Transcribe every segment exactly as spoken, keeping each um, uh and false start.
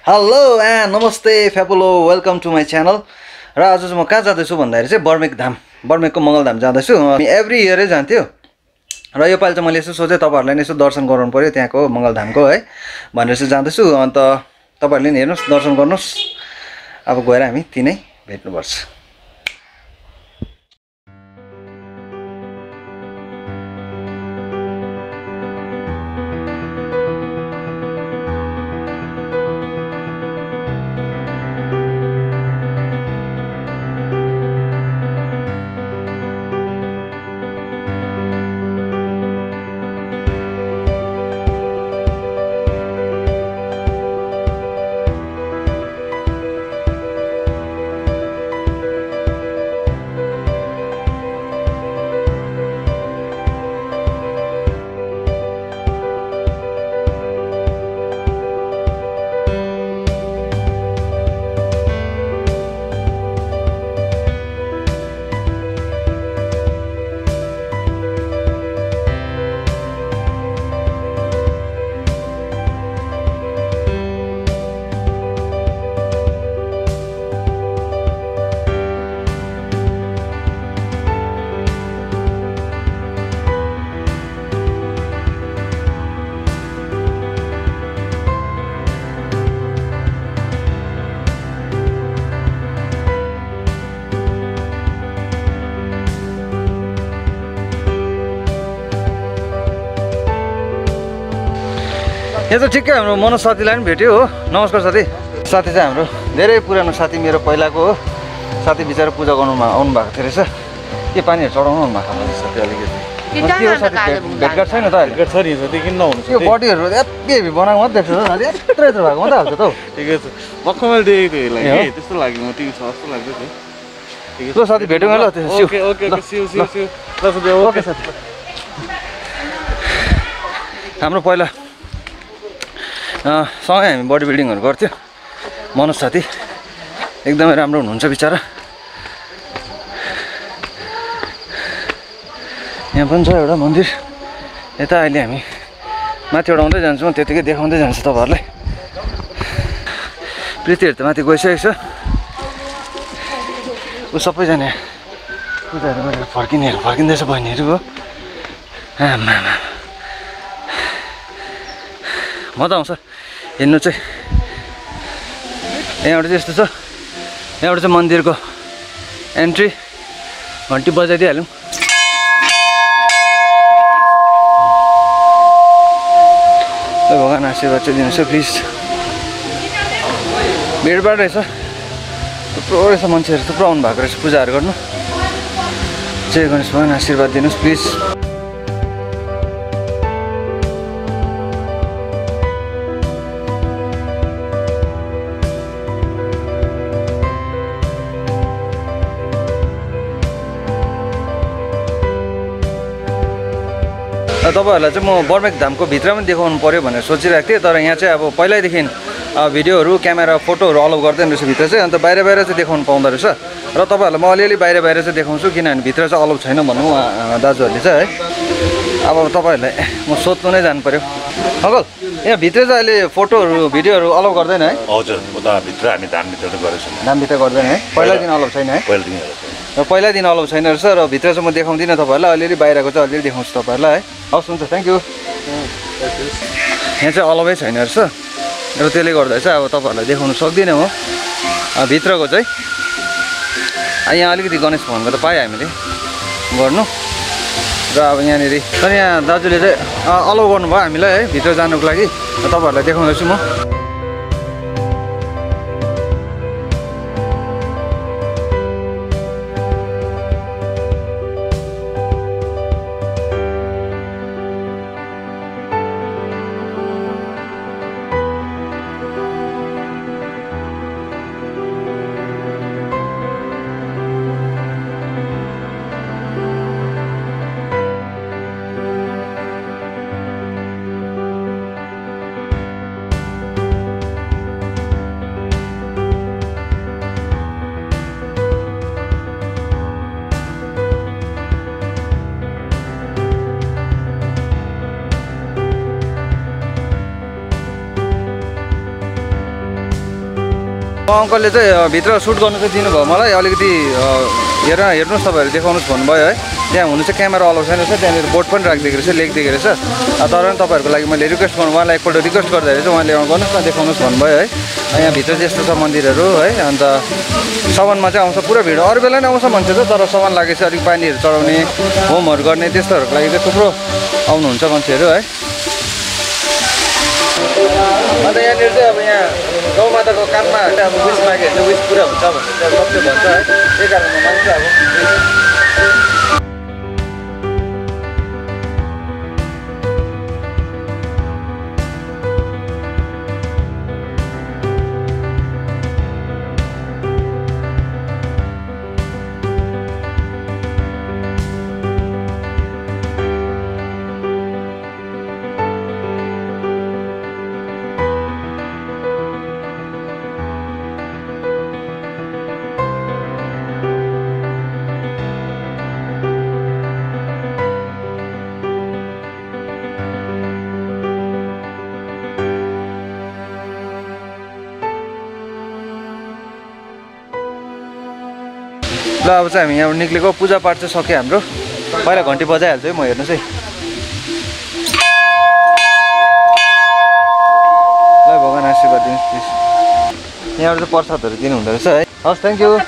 Hello and नमस्ते फ्यापुलो welcome to my channel. र आज चाहिँ म कहाँ जाँदैछु भन्दाखेरि चाहिँ बर्मेक धाम बर्मेकको मङ्गल धाम जाँदैछु। एभ्री इयरै जान्थ्यो र योपालि चाहिँ मैले यसो सोचेँ तपाईँहरूलाई नि यसो दर्शन गराउनु पऱ्यो त्यहाँको मङ्गल धामको है भनेर चाहिँ जाँदैछु। अन्त तपाईँहरूले नि हेर्नुहोस् दर्शन गर्नुहोस्। अब गएर हामी तिनै भेट्नुपर्छ। यहाँ चाहिँ ठिक्कै हाम्रो मनोज साथीलाई पनि भेट्यो हो। नमस्कार साथी। साथी चाहिँ हाम्रो धेरै पुरानो साथी, मेरो पहिलाको हो साथी। बिचरा पूजा गर्नुमा आउनु भएको थियो रहेछ। के पानीहरू चढाउनु भएको होला साथी अलिकति। भेटघाट छैन त अहिले? छ नि साथी, किन नहुनु? यो बडीहरू हेप्पी हेभी बनाएको मात्रै देख्छु त यत्रो यत्रो भएको मात्रै हाल्छ त हौ। ठिकै छ, भर्खर मैले देखेको थिएँ यसलाई त्यस्तो लाग्यो, म टिभी छ जस्तो लाग्दै थियो। ठिकै छ साथी, भेटौँ ल। ओके ओके ओके सिउ सिउ सिउ ल ओके साथी। हाम्रो पहिला सँगै हामी बडी बिल्डिङहरू गर्थ्यो। मनोज साथी एकदमै राम्रो हुनुहुन्छ बिचरा। यहाँ पनि छ एउटा मन्दिर। यता अहिले हामी माथि उडाउँदै जान्छौँ, त्यतिकै देखाउँदै जान्छ तपाईँहरूलाई। प्रीतिहरू त माथि गइसकेको छ। ऊ सबैजना पूजाहरू गरेर फर्किनेहरू फर्किँदैछ बहिनीहरू हो। आमा मजा आउँछ हेर्नु चाहिँ। यहाँबाट चाहिँ यस्तो छ, यहाँबाट चाहिँ मन्दिरको एन्ट्री। घन्टी बजाइदिइहाल्यौँ। भगवान् आशीर्वाद चाहिँ दिनुहोस् प्लिज। भिडभाड रहेछ, थुप्रो रहेछ मान्छेहरू, थुप्रो आउनु भएको रहेछ पूजाहरू गर्नु। जय गणेश भगवान् आशीर्वाद दिनुहोस् प्लिज। तपाईँहरूलाई चाहिँ म बर्मेक धामको भित्र पनि देखाउनु पऱ्यो भनेर सोचिरहेको थिएँ। तर यहाँ चाहिँ अब पहिल्यैदेखि भिडियोहरू क्यामेरा फोटोहरू अलाउ गर्दैन रहेछ भित्र चाहिँ। अन्त बाहिर बाहिर चाहिँ देखाउनु पाउँदो रहेछ। र तपाईँहरूलाई म अलिअलि बाहिर बाहिर चाहिँ देखाउँछु, किनभने भित्र चाहिँ अलाउ छैन भन्नु दाजुहरूले चाहिँ है। अब तपाईँहरूलाई म सोध्नु नै जानु पऱ्यो। अङ्कल, यहाँ भित्र चाहिँ अहिले फोटोहरू भिडियोहरू अलाउ गर्दैन है? हजुर, उता भित्र हामी धामभित्र त गरेको छैन। धामभित्र गर्दैन है? पहिला दिन अलाउ छैन है? पहिला दिन र पहिला दिन अलाउ छैन रहेछ। र भित्र चाहिँ म देखाउँदिनँ तपाईँहरूलाई, अलिअलि बाहिरको चाहिँ अलिअलि देखाउँछु तपाईँहरूलाई है। हवस्, हुन्छ, थ्याङ्क यू। यहाँ चाहिँ अलाउै छैन रहेछ र त्यसले गर्दा चाहिँ अब तपाईँहरूलाई देखाउनु सक्दिनँ म भित्रको चाहिँ। यहाँ अलिकति गणेश भवनको त पाएँ हामीले गर्नु। र अब यहाँनिर तर यहाँ दाजुले चाहिँ अलाउ गर्नुभयो हामीलाई है भित्र जानुको लागि। तपाईँहरूलाई देखाउँदैछु म। अङ्कलले चाहिँ भित्र सुट गर्नु चाहिँ दिनुभयो मलाई अलिकति हेर हेर्नुहोस् तपाईँहरू देखाउनुहोस् भन्नुभयो है त्यहाँ हुनु चाहिँ क्यामेरा अलाउ छैन रहेछ त्यहाँनिर बोर्ड पनि राखिदिएको रहेछ लेखिदिएको रहेछ तर पनि तपाईँहरूको लागि मैले रिक्वेस्ट गर्नु उहाँलाई एकपल्ट रिक्वेस्ट गर्दाखेरि चाहिँ उहाँले गर्नुहोस् न देखाउनुहोस् भन्नुभयो है यहाँभित्र त्यस्तो छ मन्दिरहरू है अन्त साउनमा चाहिँ आउँछ पुरा भिड अरू बेला नै आउँछ मान्छे चाहिँ तर साउन लागेपछि अलिक पानीहरू चढाउने होमहरू गर्ने त्यस्तोहरूको लागि चाहिँ थुप्रो आउनुहुन्छ मान्छेहरू है अन्त यहाँनिर चाहिँ अब यहाँ गौमाताको काममा अब विस माग्यो भने चाहिँ विस पुरा हुन्छ भनेर चाहिँ सबले भन्छ है त्यही कारणमा मान्छ अब ल अब चाहिँ हामी यहाँ निक्लेको पूजापाठ चाहिँ सक्यो हाम्रो पहिला घन्टी बजाइहाल्छु है म हेर्नुहोस् है ल भगवान् आशीर्वाद दिनुहोस् प्लिज यहाँबाट चाहिँ प्रसादहरू दिनु हुँदो रहेछ है हस् थ्याङ्क यू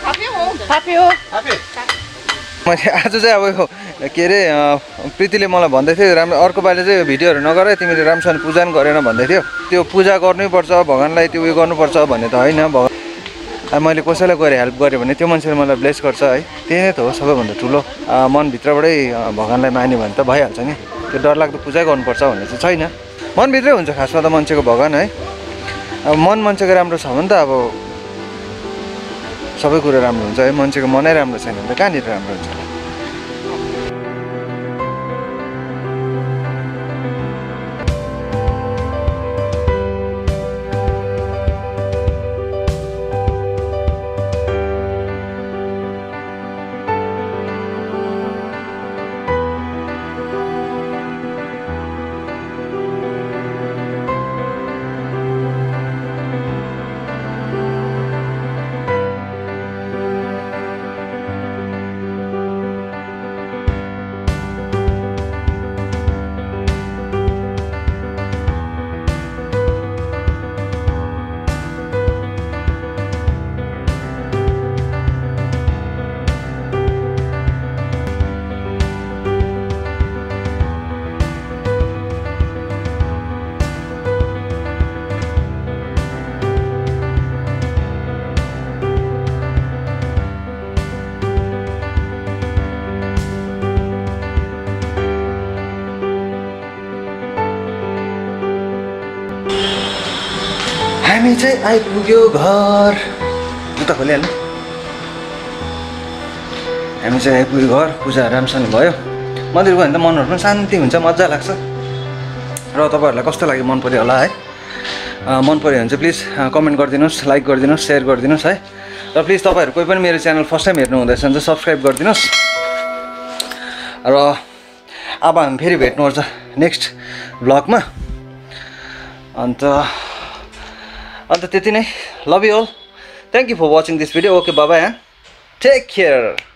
मैले आज चाहिँ अब के अरे प्रीतिले मलाई भन्दै थियो राम्रो अर्को पालि चाहिँ भिडियोहरू नगर तिमीले राम्रोसँग पूजा पनि गरेन भन्दै थियो त्यो पूजा गर्नै पर्छ भगवान्लाई त्यो उयो गर्नुपर्छ भन्ने त होइन भगवान् अब मैले कसैलाई गएर हेल्प गरेँ भने त्यो मान्छेले मलाई ब्लेस गर्छ है त्यही नै त हो सबैभन्दा ठुलो मनभित्रबाटै भगवान्लाई मान्यो भने त भइहाल्छ नि त्यो डरलाग्दो पूजा गर्नुपर्छ भन्ने चाहिँ छैन मनभित्रै हुन्छ खासमा त मान्छेको भगवान् है अब मन मान्छेको राम्रो छ भने त अब सबै कुरो राम्रो हुन्छ है मान्छेको मनै राम्रो छैन भने त कहाँनिर राम्रो हुन्छ हामी चाहिँ आइपुग्यो घर उता खोलिहाल्नु हामी चाहिँ आइपुग्यो घर पूजा राम्रोसँग भयो मन्दिर गयो भने त मनहरू पनि शान्ति हुन्छ मजा लाग्छ र तपाईँहरूलाई कस्तो लाग्यो मन पऱ्यो होला है मन पऱ्यो भने चाहिँ प्लिज कमेन्ट गरिदिनुहोस् लाइक गरिदिनुहोस् सेयर गरिदिनुहोस् है र प्लिज तपाईँहरू कोही पनि मेरो च्यानल फर्स्ट टाइम हेर्नु हुँदैछ भने चाहिँ सब्सक्राइब गरिदिनुहोस् र अब हामी फेरि भेट्नुपर्छ नेक्स्ट भ्लगमा अन्त अन्त त्यति नै love you all thank you for watching this video okay bye and take care